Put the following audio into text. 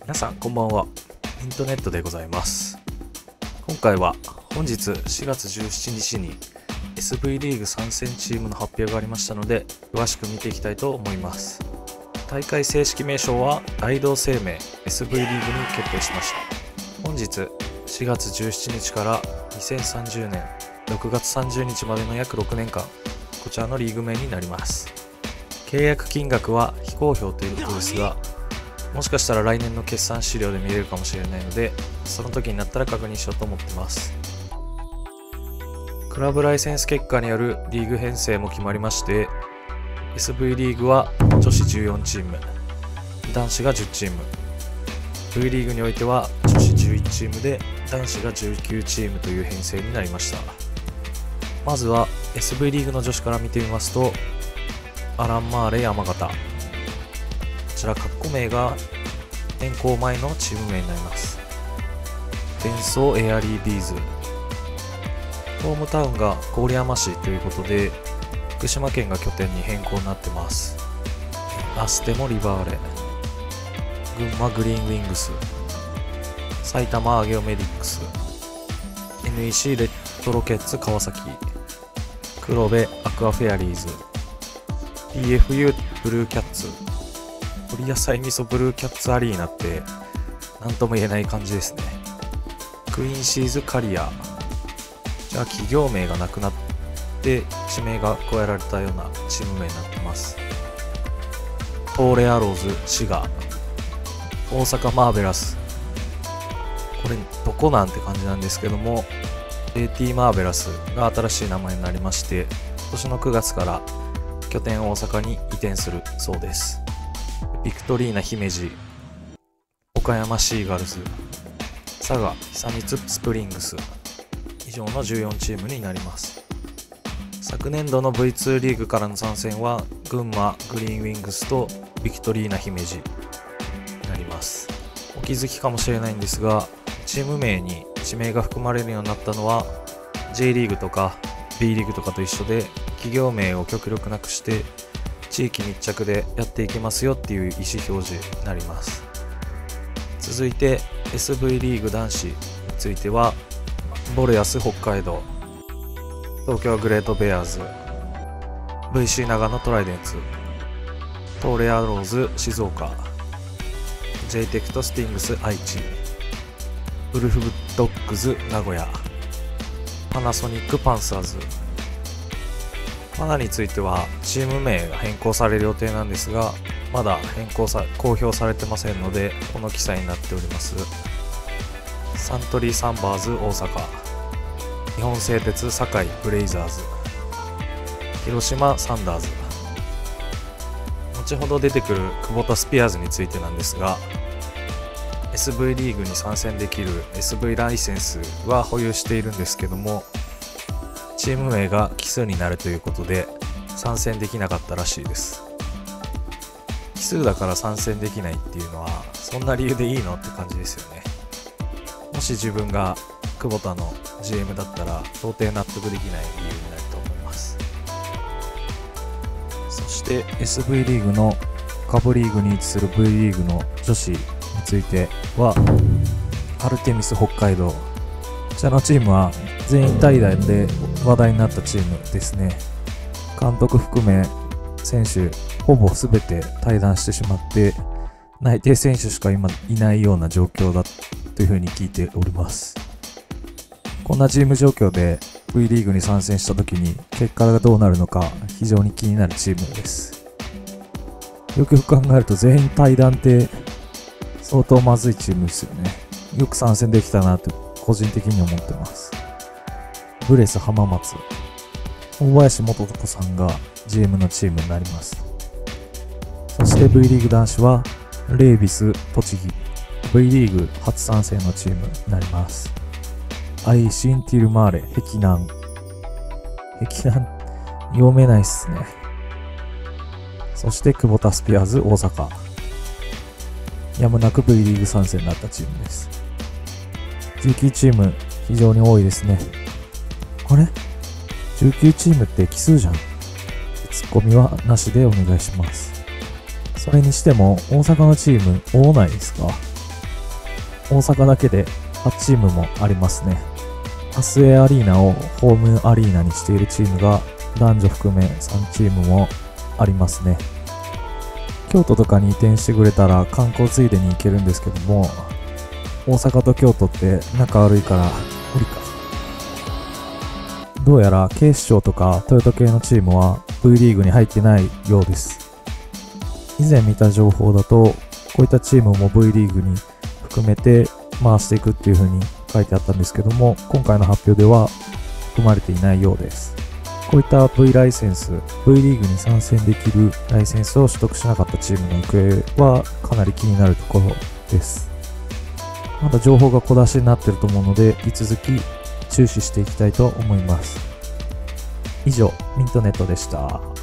皆さんこんばんは。イントネットでございます。今回は本日4月17日に SV リーグ参戦チームの発表がありましたので、詳しく見ていきたいと思います。大会正式名称は大同生命 SV リーグに決定しました。本日4月17日から2030年6月30日までの約6年間、こちらのリーグ名になります。契約金額は非公表ということですが、もしかしたら来年の決算資料で見れるかもしれないので、その時になったら確認しようと思ってます。クラブライセンス結果によるリーグ編成も決まりまして、SV リーグは女子14チーム、男子が10チーム、V リーグにおいては女子11チームで男子が19チームという編成になりました。まずは SV リーグの女子から見てみますと、アランマーレ山形、こちら括弧名が変更前のチーム名になります。デンソーエアリーディーズ、ホームタウンが郡山市ということで福島県が拠点に変更になってます。アステモリバーレ、群馬グリーンウィングス、埼玉アゲオメディックス、 NEC レッドロケッツ川崎、黒部アクアフェアリーズ、 PFU ブルーキャッツ、鶏野菜味噌ブルーキャッツアリーナって何とも言えない感じですね。クイーンシーズカリア、じゃあ企業名がなくなって地名が加えられたようなチーム名になってます。トーレアローズ滋賀、大阪マーベラス、これどこなんて感じなんですけども、 AT マーベラスが新しい名前になりまして、今年の9月から拠点を大阪に移転するそうです。ビクトリーナ姫路、岡山シーガルズ、佐賀久光スプリングス、以上の14チームになります。昨年度の V2 リーグからの参戦は群馬グリーンウィングスとビクトリーナ姫路になります。お気づきかもしれないんですが、チーム名に地名が含まれるようになったのは J リーグとか B リーグとかと一緒で、企業名を極力なくして地域密着でやっていけますよっていう意思表示になります。続いて SV リーグ男子については、ボルヤス北海道、東京グレートベアーズ、 VC 長野トライデンツ、トーレアローズ静岡、 J テクトスティングス愛知、ウルフブッドッグズ名古屋、パナソニックパンサーズ。パナについてはチーム名が変更される予定なんですが、まだ公表されてませんので、この記載になっております。サントリーサンバーズ大阪、日本製鉄堺ブレイザーズ、広島サンダーズ。後ほど出てくるクボタスピアーズについてなんですが、 SV リーグに参戦できる SV ライセンスは保有しているんですけども、チーム名が奇数になるということで参戦できなかったらしいです。奇数だから参戦できないっていうのはそんな理由でいいのって感じですよね。もし自分が久保田の GM だったら到底納得できない理由になると思います。そして SV リーグの下部リーグに位置する V リーグの女子については、アルテミス北海道、こちらのチームは全員退団で話題になったチームですね。監督含め選手ほぼ全て退団してしまって、内定選手しか今いないような状況だというふうに聞いております。こんなチーム状況で V リーグに参戦した時に結果がどうなるのか非常に気になるチームです。よくよく考えると全員退団って相当まずいチームですよね。よく参戦できたなと個人的に思ってます。ブレス浜松、大林元子さんが GM のチームになります。そして V リーグ男子はレイビス栃木、 V リーグ初参戦のチームになります。アイシンティルマーレ碧南、読めないっすね。そしてクボタスピアーズ大阪、やむなく V リーグ参戦になったチームです。19チーム非常に多いですね。あれ ?19 チームって奇数じゃん。ツッコミはなしでお願いします。それにしても大阪のチーム多ないですか？ 大阪だけで8チームもありますね。アスエアリーナをホームアリーナにしているチームが男女含め3チームもありますね。京都とかに移転してくれたら観光ついでに行けるんですけども、大阪と京都って仲悪いから無理か。どうやら警視庁とかトヨタ系のチームは V リーグに入ってないようです。以前見た情報だと、こういったチームも V リーグに含めて回していくっていう風に書いてあったんですけども、今回の発表では含まれていないようです。こういった V ライセンス、V リーグに参戦できるライセンスを取得しなかったチームの行方はかなり気になるところです。まだ情報が小出しになっていると思うので、引き続き注視していきたいと思います。以上、ミントネットでした。